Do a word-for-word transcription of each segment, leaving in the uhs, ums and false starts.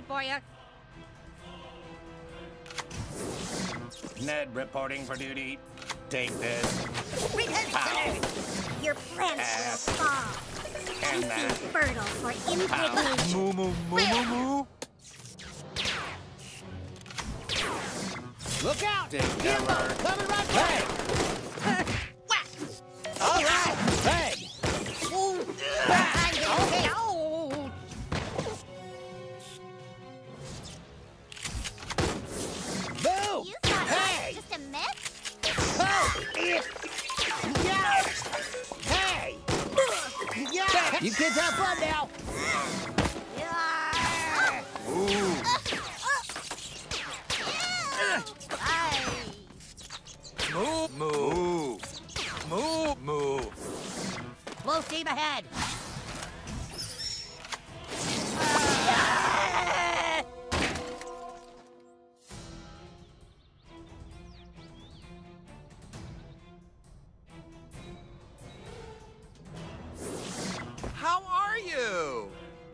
for you. Ned reporting for duty. Take this. Reconsider! Your plants will fall. And Too that. fertile for impregnation. Moo moo moo moo moo. Look out! Take Kimbo, cover. coming right back! All right, hey! Okay, oh. Boo! You thought Hey! it was just a myth? Oh! Yeah! Hey! Yeah! You kids have fun now! Ooh. Moo moo. Moo moo. Full steam ahead. How are you?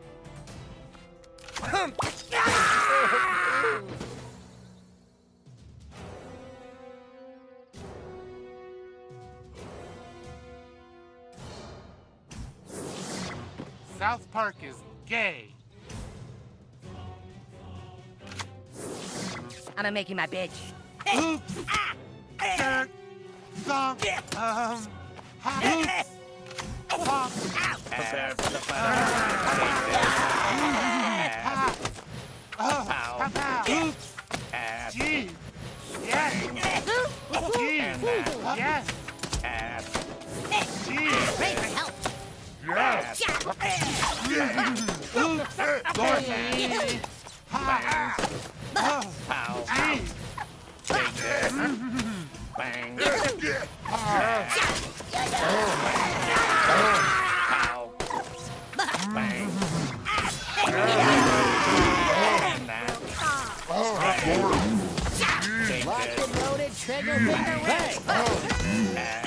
South Park is gay. I'm gonna make you my bitch. Oops. Dirt. Thump. Um. Hoops. Pop. Prepare for the fire. Oh, Pow. pow, pow. Oops. Ass. Gee. Yes. Gee. And that. Yes. Ass. Gee. Pray for help. Yes. Oops. Dorothy. Bang. Oh. Pow. Gee. Take this. Bang. Pow. Bang. And that. Take Locked this. and loaded, trigger finger ready! Ass.